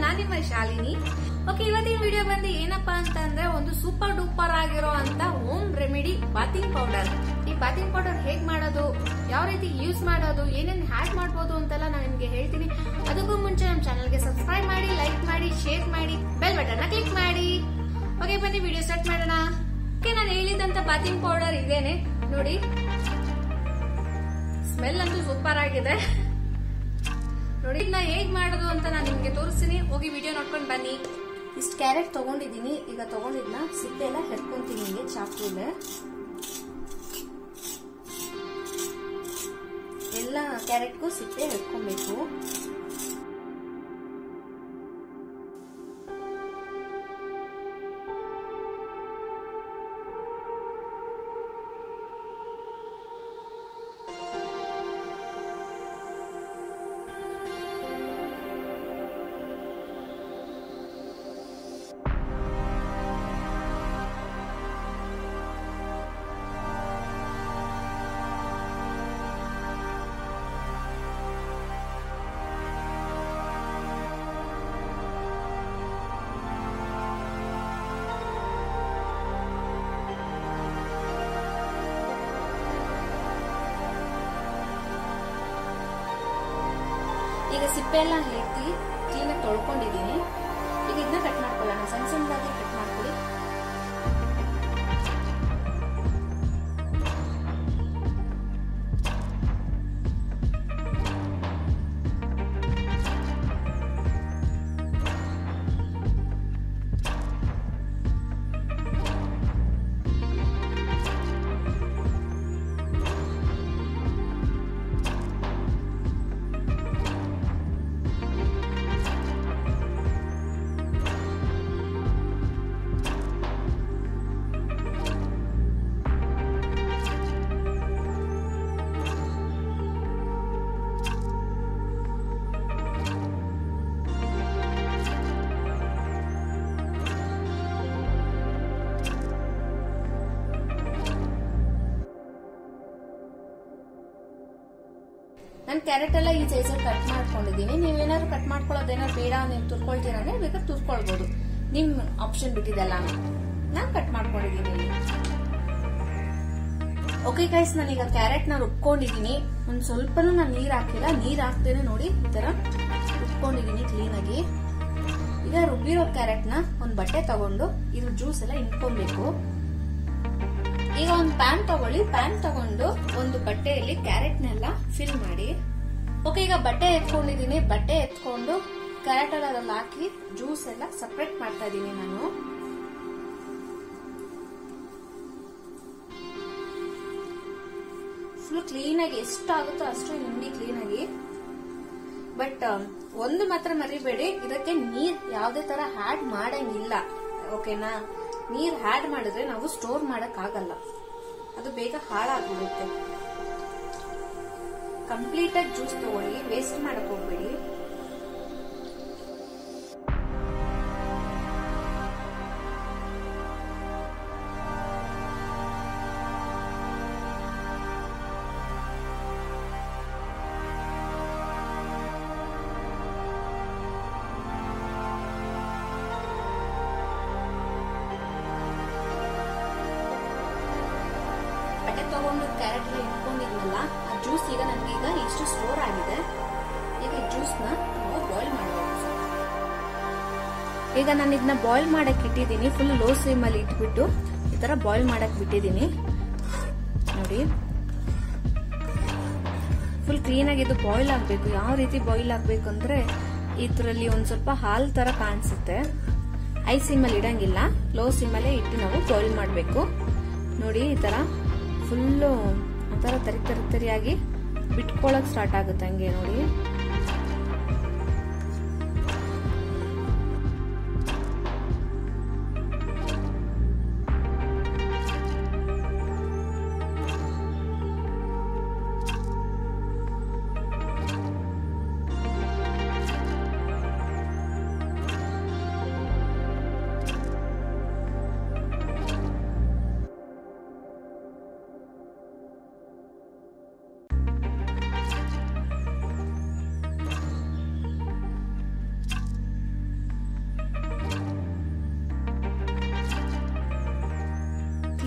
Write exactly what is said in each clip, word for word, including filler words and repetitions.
ನಾನ್ ನಿಮ್ಮ ಶಾಲಿನಿ. ಓಕೆ, ಇವತ್ತಿನ ವಿಡಿಯೋ ಬಂದು ಏನಪ್ಪಾ ಅಂತ ಅಂದ್ರೆ ಒಂದು ಸೂಪರ್ ಡೂಪರ್ ಆಗಿರೋ ಅಂತ ಹೋಮ್ ರೆಮಿಡಿ ಬಾತಿಂಗ್ ಪೌಡರ್. ಈ ಬಾತಿಂಗ್ ಪೌಡರ್ ಹೇಗ್ ಮಾಡೋದು, ಯಾವ ರೀತಿ ಯೂಸ್ ಮಾಡೋದು, ಏನೇನ್ ಹ್ಯಾಕ್ ಮಾಡಬಹುದು ಅಂತೆಲ್ಲ ನಾನು ನಿಮ್ಗೆ ಹೇಳ್ತೀನಿ. ಅದಕ್ಕೂ ಮುಂಚೆ ನಮ್ಮ ಚಾನಲ್ಗೆ ಸಬ್ಸ್ಕ್ರೈಬ್ ಮಾಡಿ, ಲೈಕ್ ಮಾಡಿ, ಶೇರ್ ಮಾಡಿ, ಬೆಲ್ ಬಟನ್ ಕ್ಲಿಕ್ ಮಾಡಿ. ಓಕೆ, ಬನ್ನಿ ವಿಡಿಯೋ ಸ್ಟಾರ್ಟ್ ಮಾಡೋಣ. ಓಕೆ, ನಾನು ಹೇಳಿದಂತ ಬಾತಿಂಗ್ ಪೌಡರ್ ಇದೇನೆ ನೋಡಿ. ಸ್ಮೆಲ್ ಅಂತೂ ಸೂಪರ್ ಆಗಿದೆ ನೋಡಿ. ಇದನ್ನ ಹೇಗ್ ಮಾಡೋದು ಅಂತ ನಾನು ನಿಮ್ಗೆ ತೋರಿಸ್ತೀನಿ. ಹೋಗಿ ವಿಡಿಯೋ ನೋಡ್ಕೊಂಡು ಬನ್ನಿ. ಇಷ್ಟು ಕ್ಯಾರೆಟ್ ತಗೊಂಡಿದ್ದೀನಿ. ಈಗ ತಗೊಂಡಿದ್ನ ಸಿಪ್ಪೆ ಎಲ್ಲ ಹೆರ್ಕೊಂತೀನಿ ಹಿಂಗೆ ಚಾಕುಲೆ. ಎಲ್ಲ ಕ್ಯಾರೆಟ್ಗೂ ಸಿಪ್ಪೆ ಹೆರ್ಕೊಬೇಕು. ಈಗ ಸಿಪ್ಪೆ ಎಲ್ಲ ಎತ್ತಿ ಕ್ಲೀನಾಗಿ ತೊಳ್ಕೊಂಡಿದ್ದೀನಿ. ಈಗ ಇದನ್ನ ಕಟ್ ಮಾಡ್ಕೊಳ್ಳೋಣ. ಸಣ್ಣ ಸಣ್ಣದಾಗಿ ಕಟ್ ಮಾಡ್ಕೊಳ್ಳಿ. ನಾನು ಕ್ಯಾರೆಟ್ ಎಲ್ಲ ಈ ಸೈಜಲ್ಲಿ ಕಟ್ ಮಾಡ್ಕೊಂಡಿದ್ದೀನಿ. ನೀವೇನಾದ್ರು ಕಟ್ ಮಾಡ್ಕೊಳ್ಳೋದೇನಾದ್ರು ಬೇಡ, ನೀವು ತುರ್ಕೊಳ್ತೀರ ಅಂದ್ರೆ ಬೇಕಾದ್ರೆ ತುರ್ಕೊಳ್ಬಹುದು. ನಿಮ್ ಆಪ್ಷನ್ ಬಿಟ್ಟಿದೆಲ್ಲ. ನಾನು ಕಟ್ ಮಾಡ್ಕೊಂಡಿದ್ದೀನಿ. ಓಕೆ ಗೈಸ್, ನಾನೀಗ ಕ್ಯಾರೆಟ್ ನ ರುಬ್ಕೊಂಡಿದ್ದೀನಿ. ಒಂದ್ ಸ್ವಲ್ಪನೂ ನಾನು ನೀರ್ ಹಾಕಿಲ್ಲ. ನೀರ್ ಹಾಕ್ತೇನೆ ನೋಡಿ, ಈ ತರ ರುಬ್ಕೊಂಡಿದ್ದೀನಿ ಕ್ಲೀನ್ ಆಗಿ. ಈಗ ರುಬ್ಬಿರೋ ಕ್ಯಾರೆಟ್ ನ ಒಂದ್ ಬಟ್ಟೆ ತಗೊಂಡು ಇದ್ರ ಜ್ಯೂಸ್ ಎಲ್ಲ ಇಂಟ್ಕೊಬೇಕು. ಈಗ ಒಂದು ಪ್ಯಾನ್ ತಗೊಳ್ಳಿ. ಪ್ಯಾನ್ ತಗೊಂಡು ಒಂದು ಬಟ್ಟೆಯಲ್ಲಿ ಕ್ಯಾರೆಟ್ ನೆಲ್ಲ ಫಿಲ್ ಮಾಡಿ. ಓಕೆ, ಈಗ ಬಟ್ಟೆ ಎತ್ಕೊಂಡಿದ್ದೀನಿ. ಬಟ್ಟೆ ಎತ್ಕೊಂಡು ಕ್ಯಾರೆಟ್ ಎಲ್ಲ ಅದ್ರಲ್ಲಿ ಹಾಕಿ ಜ್ಯೂಸ್ ಎಲ್ಲ ಸಪರೇಟ್ ಮಾಡ್ತಾ ಇದ್ದೀನಿ ನಾನು. ಫುಲ್ ಕ್ಲೀನ್ ಆಗಿ ಎಷ್ಟಾಗುತ್ತೋ ಅಷ್ಟು ಹಿಂಡಿ ಕ್ಲೀನ್ ಆಗಿ. ಬಟ್ ಒಂದು ಮಾತ್ರ ಮರಿಬೇಡಿ, ಇದಕ್ಕೆ ನೀರ್ ಯಾವುದೇ ತರ ಆಡ್ ಮಾಡಂಗಿಲ್ಲ. ಓಕೆನಾ? ನೀರ್ ಆಡ್ ಮಾಡಿದ್ರೆ ನಾವು ಸ್ಟೋರ್ ಮಾಡಕ್ ಆಗಲ್ಲ, ಅದು ಬೇಗ ಹಾಳಾಗ್ಬಿಡುತ್ತೆ. ಕಂಪ್ಲೀಟ್ ಆಗಿ ಜ್ಯೂಸ್ ತಗೊಳ್ಳಿ, ವೇಸ್ಟ್ ಮಾಡಕ್ ಹೋಗ್ಬೇಡಿ. ಬಟ್ಟೆ ತಗೊಂಡು ಕ್ಯಾರೆಟ್ ಎಲ್ಲ ಇಟ್ಕೊಂಡಿದ್ನಲ್ಲ, ಆ ಜ್ಯೂಸ್ ಈಗ ನನಗೆ ಈಗ ಇಷ್ಟು ಸ್ಟೋರ್ ಆಗಿದೆ. ಈಗ ಈ ಜ್ಯೂಸ್ ನ ನಾವು ಬಾಯ್ಲ್ ಮಾಡಬೇಕು. ಈಗ ನಾನು ಇದನ್ನ ಬಾಯ್ಲ್ ಮಾಡಕ್ ಇಟ್ಟಿದ್ದೀನಿ. ಫುಲ್ ಲೋ ಸ್ಲೀಮ್ ಅಲ್ಲಿ ಇಟ್ಬಿಟ್ಟು ಈ ತರ ಬಾಯ್ಲ್ ಮಾಡಕ್ ಬಿಟ್ಟಿದ್ದೀನಿ ನೋಡಿ. ಫುಲ್ ಕ್ಲೀನ್ ಆಗಿ ಇದು ಬಾಯ್ಲ್ ಆಗ್ಬೇಕು. ಯಾವ ರೀತಿ ಬಾಯ್ಲ್ ಆಗ್ಬೇಕು ಅಂದ್ರೆ ಇದ್ರಲ್ಲಿ ಒಂದ್ ಸ್ವಲ್ಪ ಹಾಲ್ ತರ ಕಾಣಿಸುತ್ತೆ. ಹೈ ಸಿಮ್ ಅಲ್ಲಿ ಇಡಂಗಿಲ್ಲ, ಲೋ ಸಿಮ್ ಅಲ್ಲೇ ಇಟ್ಟು ನಾವು ಬಾಯ್ಲ್ ಮಾಡ್ಬೇಕು ನೋಡಿ. ಈ ತರ ಫುಲ್ಲು ಒಂಥರ ತರಿ ತರಿ ತರಿಯಾಗಿ ಬಿಟ್ಕೊಳಕ್ ಸ್ಟಾರ್ಟ್ ಆಗುತ್ತೆ ಹಂಗೆ ನೋಡಿ.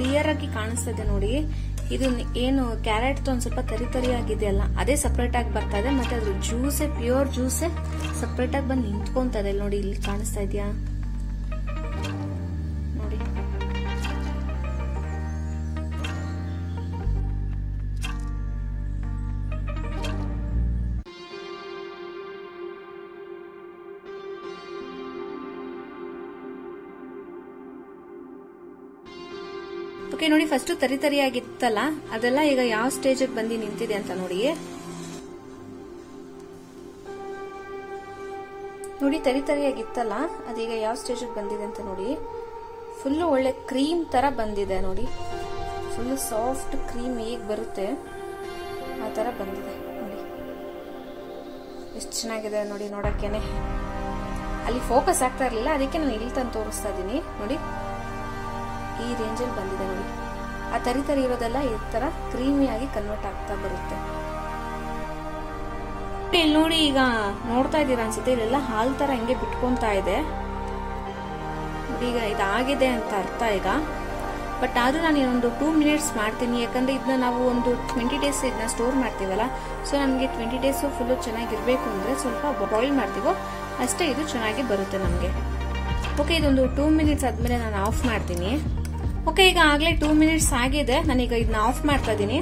ಕ್ಲಿಯರ್ ಆಗಿ ಕಾಣಿಸ್ತದೆ ನೋಡಿ. ಇದು ಏನು ಕ್ಯಾರೆಟ್ ಒಂದ್ ಸ್ವಲ್ಪ ತರಿ ತರಿ ಆಗಿದೆಯಲ್ಲ ಅದೇ ಸಪರೇಟ್ ಆಗಿ ಬರ್ತಾ ಇದೆ, ಮತ್ತೆ ಅದ್ರ ಜ್ಯೂಸೇ ಪ್ಯೂರ್ ಜ್ಯೂಸೇ ಸಪರೇಟ್ ಆಗಿ ಬಂದು ನಿಂತ್ಕೊಂತದೆ ನೋಡಿ. ಇಲ್ಲಿ ಕಾಣಿಸ್ತಾ ಇದೆಯಾ ನೋಡಿ. ಓಕೆ ನೋಡಿ, ಫಸ್ಟ್ ತರಿ ತರಿ ಆಗಿತ್ತಲ್ಲ ಅದೆಲ್ಲ ಈಗ ಯಾವ ಸ್ಟೇಜ್ ಬಂದು ನಿಂತಿದೆ ಅಂತ ನೋಡಿ. ನೋಡಿ ತರಿ ತರಿ ಆಗಿತ್ತಲ್ಲ ಅದೀಗ ಯಾವ ಸ್ಟೇಜ್ ಬಂದಿದೆ ಅಂತ ನೋಡಿ. ಫುಲ್ ಒಳ್ಳೆ ಕ್ರೀಮ್ ತರ ಬಂದಿದೆ ನೋಡಿ. ಫುಲ್ ಸಾಫ್ಟ್ ಕ್ರೀಮ್ ಈಗ ಬರುತ್ತೆ ಆ ತರ ಬಂದಿದೆ ನೋಡಿ. ಎಷ್ಟು ಚೆನ್ನಾಗಿದೆ ನೋಡಿ ನೋಡಕ್ಕೇನೆ. ಅಲ್ಲಿ ಫೋಕಸ್ ಆಗ್ತಾ ಇರ್ಲಿಲ್ಲ, ಅದಕ್ಕೆ ನಾನು ಇಲ್ಲಿ ತಂದು ತೋರಿಸ್ತಾ ಇದೀನಿ ನೋಡಿ. ಈ ರೇಂಜಲ್ಲಿ ಬಂದಿದೆ ನೋಡಿ. ಆ ತರಿ ತರಿ ಇರೋದೆಲ್ಲ ಈ ತರ ಕ್ರೀಮಿಯಾಗಿ ಕನ್ವರ್ಟ್ ಆಗ್ತಾ ಬರುತ್ತೆ. ಇಲ್ಲಿ ನೋಡಿ, ಈಗ ನೋಡ್ತಾ ಇದ್ದೀರಾ ಅನ್ಸುತ್ತೆ, ಇಲ್ಲೆಲ್ಲ ಹಾಲ್ ತರ ಹಿಂಗೆ ಬಿಟ್ಕೊಂತಾ ಇದೆ ನೋಡಿ. ಈಗ ಇದಾಗಿದೆ ಅಂತ ಅರ್ಥ ಈಗ. ಬಟ್ ಆದ್ರೂ ನಾನು ಇನ್ನೊಂದು ಟೂ ಮಿನಿಟ್ಸ್ ಮಾಡ್ತೀನಿ, ಯಾಕಂದ್ರೆ ಇದನ್ನ ನಾವು ಒಂದು ಟ್ವೆಂಟಿ ಡೇಸ್ ಇದನ್ನ ಸ್ಟೋರ್ ಮಾಡ್ತೀವಲ್ಲ. ಸೊ ನಮಗೆ ಟ್ವೆಂಟಿ ಡೇಸ್ ಫುಲ್ ಚೆನ್ನಾಗಿರ್ಬೇಕು ಅಂದ್ರೆ ಸ್ವಲ್ಪ ಬಾಯ್ಲ್ ಮಾಡ್ತೀವೋ ಅಷ್ಟೇ ಇದು ಚೆನ್ನಾಗಿ ಬರುತ್ತೆ ನಮಗೆ. ಓಕೆ, ಇದೊಂದು ಟೂ ಮಿನಿಟ್ಸ್ ಆದ್ಮೇಲೆ ನಾನು ಆಫ್ ಮಾಡ್ತೀನಿ. ಓಕೆ, ಈಗ ಆಗ್ಲೇ ಟೂ ಮಿನಿಟ್ಸ್ ಆಗಿದೆ. ನಾನೀಗ ಇದನ್ನ ಆಫ್ ಮಾಡ್ತಾ ಇದೀನಿ.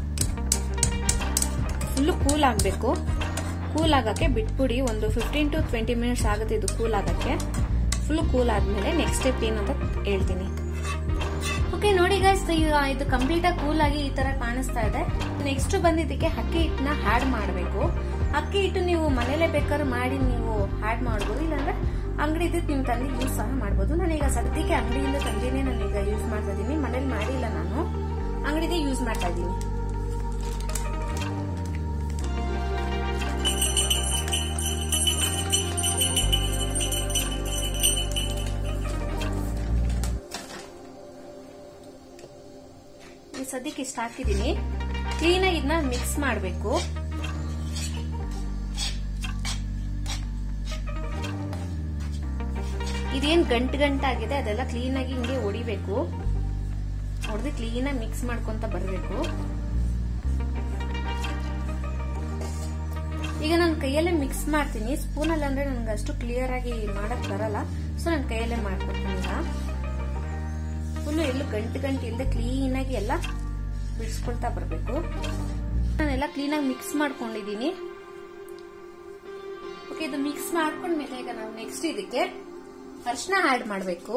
ಫುಲ್ ಕೂಲ್ ಆಗ್ಬೇಕು. ಕೂಲ್ ಆಗಕ್ಕೆ ಬಿಟ್ಬಿಡಿ. ಒಂದು ಫಿಫ್ಟೀನ್ ಟು ಟ್ವೆಂಟಿ ಮಿನಿಟ್ಸ್ ಆಗುತ್ತೆ ಇದು ಕೂಲ್ ಆಗಕ್ಕೆ. ಫುಲ್ ಕೂಲ್ ಆದ್ಮೇಲೆ ನೆಕ್ಸ್ಟ್ ಸ್ಟೆಪ್ ಏನು ಅಂತ ಹೇಳ್ತೀನಿ. ಓಕೆ ನೋಡಿ ಗೈಸ್, ಇದು ಕಂಪ್ಲೀಟ್ ಆಗಿ ಕೂಲ್ ಆಗಿ ಈ ತರ ಕಾಣಿಸ್ತಾ ಇದೆ. ನೆಕ್ಸ್ಟ್ ಬಂದಿದ್ದಕ್ಕೆ ಅಕ್ಕಿ ಹಿಟ್ಟನ್ನ ಹ್ಯಾಡ್ ಮಾಡಬೇಕು. ಅಕ್ಕಿ ಹಿಟ್ಟು ನೀವು ಮನೇಲೆ ಬೇಕಾದ್ರೆ ಮಾಡಿ ನೀವು ಹ್ಯಾಡ್ ಮಾಡಬಹುದು, ಇಲ್ಲಾಂದ್ರೆ ಅಂಗಡಿದ ನಿಮ್ ತಂದು ಯೂಸ್ ಸಹ ಮಾಡಬಹುದು. ನಾನೀಗ ಸದ್ಯಕ್ಕೆ ಅಂಗಡಿಯಿಂದ ತಂದಿನೇ ನಾನೀಗ ಯೂಸ್ ಮಾಡ್ತಾ ಇದೀನಿ. ಮನೇಲಿ ಮಾಡಿಲ್ಲ, ನಾನು ಅಂಗಡಿದೇ ಯೂಸ್ ಮಾಡ್ತಾ ಇದ್ದೀನಿ. ಸದ್ಯಕ್ಕೆ ಇಷ್ಟ ಹಾಕಿದೀನಿ. ಕ್ಲೀನ್ ಆಗಿ ಇದನ್ನ ಮಿಕ್ಸ್ ಮಾಡಬೇಕು. ಇದೇನ್ ಗಂಟು ಗಂಟಾಗಿದೆ ಅದೆಲ್ಲ ಕ್ಲೀನ್ ಆಗಿ ಹಿಂಗೆ ಹೊಡಿಬೇಕು. ಹೊಡೆದು ಕ್ಲೀನ್ ಆಗಿ ಮಿಕ್ಸ್ ಮಾಡ್ಕೊಂತ ಬರಬೇಕು. ಈಗ ನಾನು ಕೈಯಲ್ಲೇ ಮಿಕ್ಸ್ ಮಾಡ್ತೀನಿ. ಸ್ಪೂನ್ ಅಲ್ಲಿ ಅಂದ್ರೆ ನನ್ಗೆ ಅಷ್ಟು ಕ್ಲಿಯರ್ ಆಗಿ ಮಾಡಕ್ ಬರಲ್ಲ, ಸೊ ನಾನು ಕೈಯಲ್ಲೇ ಮಾಡ್ಕೊಡ್ತೀನಿ. ಈಗ ಫುಲ್ ಎಲ್ಲೂ ಗಂಟು ಗಂಟು ಇಲ್ಲದೆ ಕ್ಲೀನ್ ಆಗಿ ಎಲ್ಲ ಬಿಡಿಸ್ಕೊಳ್ತಾ ಬರಬೇಕು. ನಾನೆಲ್ಲ ಕ್ಲೀನ್ ಆಗಿ ಮಿಕ್ಸ್ ಮಾಡ್ಕೊಂಡಿದೀನಿ. ಓಕೆ, ಇದು ಮಿಕ್ಸ್ ಮಾಡ್ಕೊಂಡ್ಮೇಲೆ ಈಗ ನಾವು ನೆಕ್ಸ್ಟ್ ಇದಕ್ಕೆ ಅರ್ಶನ ಆಡ್ ಮಾಡಬೇಕು.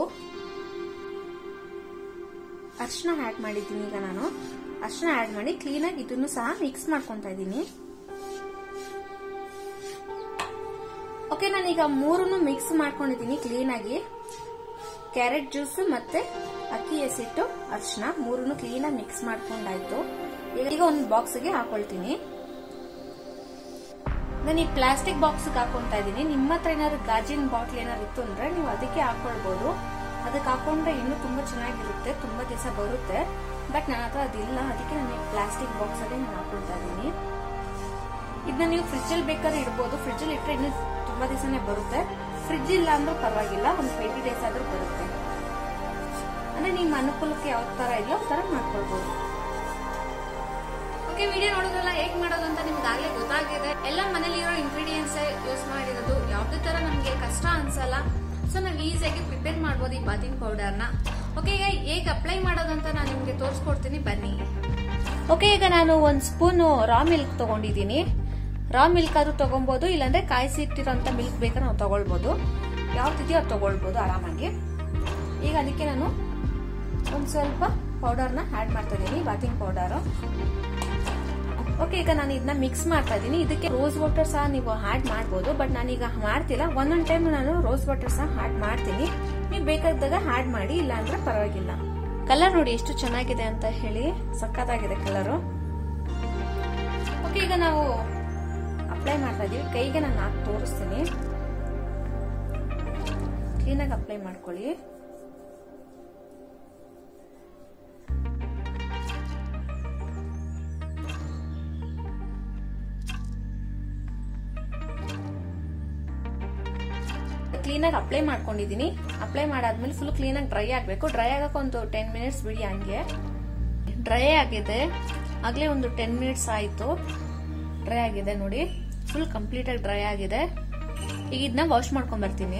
ಅರ್ಶನ ಆಡ್ ಮಾಡಿದ್ದೀನಿ. ಈಗ ನಾನು ಅರ್ಶನ ಆಡ್ ಮಾಡಿ ಕ್ಲೀನ್ ಆಗಿ ಇದನ್ನು ಸಹ ಮಿಕ್ಸ್ ಮಾಡ್ಕೊಂತಾ ಇದ್ದೀನಿ. ಓಕೆ, ನಾನೀಗ ಮೂರನ್ನು ಮಿಕ್ಸ್ ಮಾಡ್ಕೊಂಡಿದ್ದೀನಿ ಕ್ಲೀನ್ ಆಗಿ. ಕ್ಯಾರೆಟ್ ಜ್ಯೂಸ್ ಮತ್ತೆ ಅಕ್ಕಿ ಹಸಿಟ್ಟು ಅರ್ಶನ ಮೂರನ್ನು ಕ್ಲೀನ್ ಆಗಿ ಮಿಕ್ಸ್ ಮಾಡ್ಕೊಂಡಾಯ್ತು. ಈಗ ಒಂದು ಬಾಕ್ಸ್ ಗೆ ಹಾಕೊಳ್ತೀನಿ. ನಾನು ಈ ಪ್ಲಾಸ್ಟಿಕ್ ಬಾಕ್ಸ್ ಹಾಕೊಂತಾ ಇದ್ದೀನಿ. ನಿಮ್ಮ ಹತ್ರ ಏನಾದ್ರು ಗಾಜಿನ ಬಾಟ್ಲ್ ಏನಾದ್ರು ಇತ್ತು ಅಂದ್ರೆ ನೀವು ಅದಕ್ಕೆ ಹಾಕೊಳ್ಬಹುದು. ಅದಕ್ಕೆ ಹಾಕೊಂಡ್ರೆ ಇನ್ನೂ ತುಂಬಾ ಚೆನ್ನಾಗಿರುತ್ತೆ, ತುಂಬಾ ದಿವಸ ಬರುತ್ತೆ. ಬಟ್ ನನ್ನ ಹತ್ರ ಅದಿಲ್ಲ, ಅದಕ್ಕೆ ನಾನು ಪ್ಲಾಸ್ಟಿಕ್ ಬಾಕ್ಸ್ ಅಲ್ಲಿ ನಾನು ಹಾಕೊಳ್ತಾ ಇದ್ದೀನಿ. ಇದನ್ನ ನೀವು ಫ್ರಿಜ್ ಅಲ್ಲಿ ಬೇಕಾದ್ರೆ ಇಡಬಹುದು. ಫ್ರಿಜ್ ಅಲ್ಲಿ ಇಟ್ಟರೆ ಇನ್ನೂ ತುಂಬಾ ದಿವಸನೇ ಬರುತ್ತೆ. ಫ್ರಿಜ್ ಇಲ್ಲ ಅಂದ್ರೂ ಪರವಾಗಿಲ್ಲ, ಒಂದು ಟ್ವೆಂಟಿ ಡೇಸ್ ಆದ್ರೂ ಬರುತ್ತೆ. ಅಂದ್ರೆ ನಿಮ್ಮ ಅನುಕೂಲಕ್ಕೆ ಯಾವ ತರ ಇದೆಯೋ ಆ ತರ ಮಾಡ್ಕೊಳ್ಬಹುದು. ಓಕೆ, ವಿಡಿಯೋ ನೋಡೋದಲ್ಲ ಹೇಗ್ ಮಾಡೋದು ಅಂತ ನಿಮ್ಗೆ ಆಗ್ಲೇ ಗೊತ್ತಾಗಿದೆ. ಎಲ್ಲ ಮನೇಲಿ ಇರೋ ಇಂಗ್ರೀಡಿಯೆಂಟ್ಸ್ ಯೂಸ್ ಮಾಡಿರೋದು, ಯಾವ್ದೇ ತರ ನಮ್ಗೆ ಕಷ್ಟ ಅನ್ಸಲ್ಲ. ಸೊ ನಾವು ಈಸಿಯಾಗಿ ಪ್ರಿಪೇರ್ ಮಾಡಬಹುದು ಈ ಬಾತಿಂಗ್ ಪೌಡರ್ ನ. ಓಕೆ, ಈಗ ಹೇಗೆ ಅಪ್ಲೈ ಮಾಡೋದಂತ ನಾನು ನಿಮ್ಗೆ ತೋರಿಸ್ಕೊಡ್ತೀನಿ, ಬನ್ನಿ. ಓಕೆ, ಈಗ ನಾನು ಒಂದ್ ಸ್ಪೂನ್ ರಾ ಮಿಲ್ಕ್ ತಗೊಂಡಿದ್ದೀನಿ. ರಾ ಮಿಲ್ಕ್ ಆದ್ರೂ ತಗೊಬಹುದು, ಇಲ್ಲಾಂದ್ರೆ ಕಾಯಿಸಿಟ್ಟಿರೋಂತ ಮಿಲ್ಕ್ ಬೇಕಾದ್ರೆ ನಾವು ತಗೊಳ್ಬಹುದು. ಯಾವ್ದಿದೆಯೋ ಅದು ತಗೊಳ್ಬಹುದು ಆರಾಮಾಗಿ. ಈಗ ಅದಕ್ಕೆ ನಾನು ಒಂದ್ ಸ್ವಲ್ಪ ಪೌಡರ್ನ ಆಡ್ ಮಾಡ್ತಾ ಇದೀನಿ, ಬಾತಿಂಗ್ ಪೌಡರ್. ಓಕೆ, ಈಗ ನಾನು ಇದನ್ನ ಮಿಕ್ಸ್ ಮಾಡ್ತಾ ಇದೀನಿ. ಇದಕ್ಕೆ ರೋಸ್ ವಾಟರ್ ಸಹ ನೀವು ಆಡ್ ಮಾಡಬಹುದು, ಬಟ್ ನಾನೀಗ ಮಾಡ್ತಿಲ್ಲ. ಒಂದೊಂದ್ ಟೈಮ್ ನಾನು ರೋಸ್ ವಾಟರ್ ಸಹ ಆಡ್ ಮಾಡ್ತೀನಿ. ನೀವು ಬೇಕಾದಾಗ ಆಡ್ ಮಾಡಿ, ಇಲ್ಲ ಅಂದ್ರೆ ಪರವಾಗಿಲ್ಲ. ಕಲರ್ ನೋಡಿ ಎಷ್ಟು ಚೆನ್ನಾಗಿದೆ ಅಂತ ಹೇಳಿ, ಸಕ್ಕತ್ತಾಗಿದೆ ಕಲರು. ಓಕೆ, ಈಗ ನಾವು ಅಪ್ಲೈ ಮಾಡ್ತಾ ಇದೀವಿ. ಕೈಗೆ ನಾನು ಹಾಕಿ ತೋರಿಸ್ತೀನಿ. ಕ್ಲೀನಾಗಿ ಅಪ್ಲೈ ಮಾಡ್ಕೊಳ್ಳಿ. ಕ್ಲೀನ್ ಆಗಿ ಅಪ್ಲೈ ಮಾಡ್ಕೊಂಡಿದೀನಿ. ಅಪ್ಲೈ ಮಾಡಾದ್ಮೇಲೆ ಫುಲ್ ಕ್ಲೀನ್ ಆಗಿ ಡ್ರೈ ಆಗ್ಬೇಕು. ಡ್ರೈ ಆಗಕ್ಕೆ ಒಂದು ಟೆನ್ ಮಿನಿಟ್ಸ್ ಬಿಡಿ. ಹಂಗೆ ಡ್ರೈ ಆಗಿದೆ, ಆಗ್ಲೇ ಒಂದು ಟೆನ್ ಮಿನಿಟ್ಸ್ ಆಯ್ತು. ಡ್ರೈ ಆಗಿದೆ ನೋಡಿ, ಫುಲ್ ಕಂಪ್ಲೀಟ್ ಆಗಿ ಡ್ರೈ ಆಗಿದೆ. ಈಗ ಇದನ್ನ ವಾಶ್ ಮಾಡ್ಕೊಂಡ್ ಬರ್ತೀನಿ.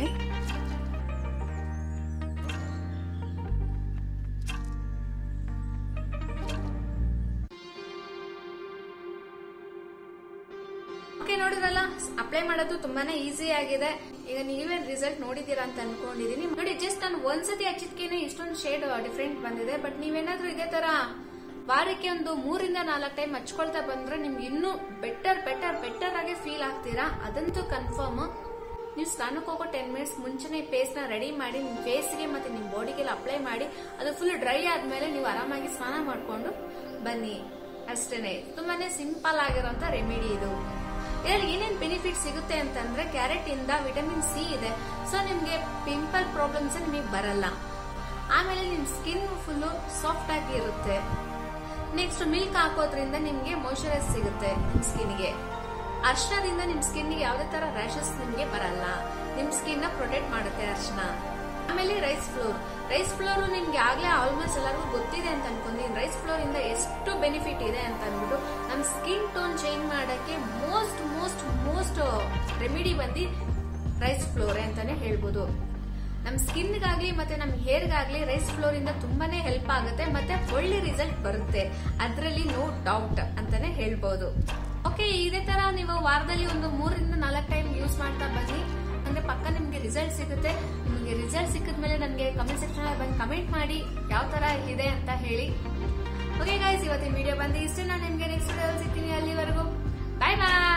ಓಕೆ, ನೋಡಿದ್ರಲ್ಲ, ಅಪ್ಲೈ ಮಾಡೋದು ತುಂಬಾನೇ ಈಸಿ ಆಗಿದೆ. ಈಗ ನೀವೇ ರಿಸಲ್ಟ್ ನೋಡಿದೀರಾ ಅಂತ ಅನ್ಕೊಂಡಿದೀನಿ. ನೋಡಿ, ಜಸ್ಟ್ ನಾನು ಒಂದ್ಸತಿ ಹಚ್ಚಿದ್ಕೇನೆ ಇಷ್ಟೊಂದು ಶೇಡ್ ಡಿಫ್ರೆಂಟ್ ಬಂದಿದೆ. ಬಟ್ ನೀವೇನಾದ್ರೂ ಇದೇ ತರ ವಾರಕ್ಕೆ ಒಂದು ಮೂರಿಂದ ನಾಲ್ಕು ಟೈಮ್ ಹಚ್ಕೊಳ್ತಾ ಬಂದ್ರೆ ನಿಮ್ಗೆ ಇನ್ನೂ ಬೆಟರ್ ಬೆಟರ್ ಬೆಟರ್ ಆಗಿ ಫೀಲ್ ಆಗ್ತೀರಾ. ಅದಂತೂ ಕನ್ಫರ್ಮ್. ನೀವು ಸ್ನಾನಕ್ಕೆ ಹೋಗೋ ಟೆನ್ ಮಿನಿಟ್ಸ್ ಮುಂಚೆನೆ ಪೇಸ್ಟ್ ನ ರೆಡಿ ಮಾಡಿ ನಿಮ್ ಫೇಸ್ಗೆ ಮತ್ತೆ ನಿಮ್ ಬಾಡಿಗೆಲ್ಲ ಅಪ್ಲೈ ಮಾಡಿ ಅದು ಫುಲ್ ಡ್ರೈ ಆದ್ಮೇಲೆ ನೀವು ಆರಾಮಾಗಿ ಸ್ನಾನ ಮಾಡ್ಕೊಂಡು ಬನ್ನಿ. ಅಷ್ಟೇನೆ, ತುಂಬಾನೇ ಸಿಂಪಲ್ ಆಗಿರೋಂತ ರೆಮಿಡಿ ಇದು. ಇದರಲ್ಲಿ ಏನೇನ್ ಬೆನಿಫಿಟ್ ಸಿಗುತ್ತೆ ಅಂತಂದ್ರೆ ಕ್ಯಾರೆಟ್ ಇಂದ ವಿಟಮಿನ್ ಸಿ ಇದೆ. ಸೊ ನಿಮ್ಗೆ ಪಿಂಪಲ್ ಪ್ರಾಬ್ಲಮ್ಸ್ ನಿಮಗೆ ಬರಲ್ಲ. ಆಮೇಲೆ ನಿಮ್ ಸ್ಕಿನ್ ಫುಲ್ ಸಾಫ್ಟ್ ಆಗಿ ಇರುತ್ತೆ. ನೆಕ್ಸ್ಟ್ ಮಿಲ್ಕ್ ಹಾಕೋದ್ರಿಂದ ನಿಮ್ಗೆ ಮಾಯಿಶ್ಚರೈಸ್ ಸಿಗುತ್ತೆ ನಿಮ್ ಸ್ಕಿನ್ಗೆ. ಅರ್ಶನದಿಂದ ನಿಮ್ ಸ್ಕಿನ್ಗೆ ಯಾವುದೇ ತರ ರ್ಯಾಶಸ್ ನಿಮ್ಗೆ ಬರಲ್ಲ. ನಿಮ್ ಸ್ಕಿನ್ ನ ಪ್ರೊಟೆಕ್ಟ್ ಮಾಡುತ್ತೆ ಅರ್ಶನ. ಆಮೇಲೆ ರೈಸ್ ಫ್ಲೋರ್ ರೈಸ್ ಫ್ಲೋರ್ ನಿಮ್ಗೆ ಆಗ್ಲೇ ಆಲ್ಮೋಸ್ಟ್ ಎಲ್ಲರಿಗೂ ಗೊತ್ತಿದೆ ಅಂತ ಅನ್ಕೊಂತೀನಿ. ರೈಸ್ ಫ್ಲೋರ್ ಇಂದ ಎಷ್ಟು ಬೆನಿಫಿಟ್ ಇದೆ ಅಂತ ಅಂದ್ಬಿಟ್ಟು ನಮ್ ಸ್ಕಿನ್ ಟೋನ್ ಚೇಂಜ್ ಮಾಡಕ್ಕೆ ಮೋಸ್ಟ್ ಮೋಸ್ಟ್ ಮೋಸ್ಟ್ ರೆಮಿಡಿ ಬಂದು ರೈಸ್ ಫ್ಲೋರ್ ಅಂತಾನೆ ಹೇಳ್ಬೋದು. ನಮ್ ಸ್ಕಿನ್ ಗಾಗ್ಲಿ ಮತ್ತೆ ನಮ್ ಹೇರ್ ಗಾಗ್ಲಿ ರೈಸ್ ಫ್ಲೋರ್ ಇಂದ ತುಂಬಾನೇ ಹೆಲ್ಪ್ ಆಗುತ್ತೆ ಮತ್ತೆ ಒಳ್ಳೆ ರಿಸಲ್ಟ್ ಬರುತ್ತೆ. ಅದ್ರಲ್ಲಿ ನೋ ಡೌಟ್ ಅಂತಾನೆ ಹೇಳ್ಬೋದು. ಓಕೆ, ಇದೇ ತರ ನೀವು ವಾರದಲ್ಲಿ ಒಂದು ಮೂರರಿಂದ ನಾಲ್ಕು ಟೈಮ್ ಯೂಸ್ ಮಾಡ್ತಾ ಬನ್ನಿ. ಅಂದ್ರೆ ಪಕ್ಕ ನಿಮ್ಗೆ ರಿಸಲ್ಟ್ ಸಿಗುತ್ತೆ. ನಿಮ್ಗೆ ರಿಸಲ್ಟ್ ಸಿಕ್ಕಿದ್ಮೇಲೆ ನನಗೆ ಕಮೆಂಟ್ ಸೆಕ್ಷನ್ ಅಲ್ಲಿ ಬಂದು ಕಮೆಂಟ್ ಮಾಡಿ ಯಾವ ತರ ಇದೆ ಅಂತ ಹೇಳಿ. ಓಕೆ ಗೈಸ್, ಇವತ್ತಿನ ವಿಡಿಯೋ ಬಂದು ಇಷ್ಟೇ. ನಾನು ನಿಮ್ಗೆ ನೆಕ್ಸ್ಟ್ ವಿಡಿಯೋ ಸಿಗ್ತೀನಿ. ಅಲ್ಲಿವರೆಗೂ ಬಾಯ್ ಬಾಯ್.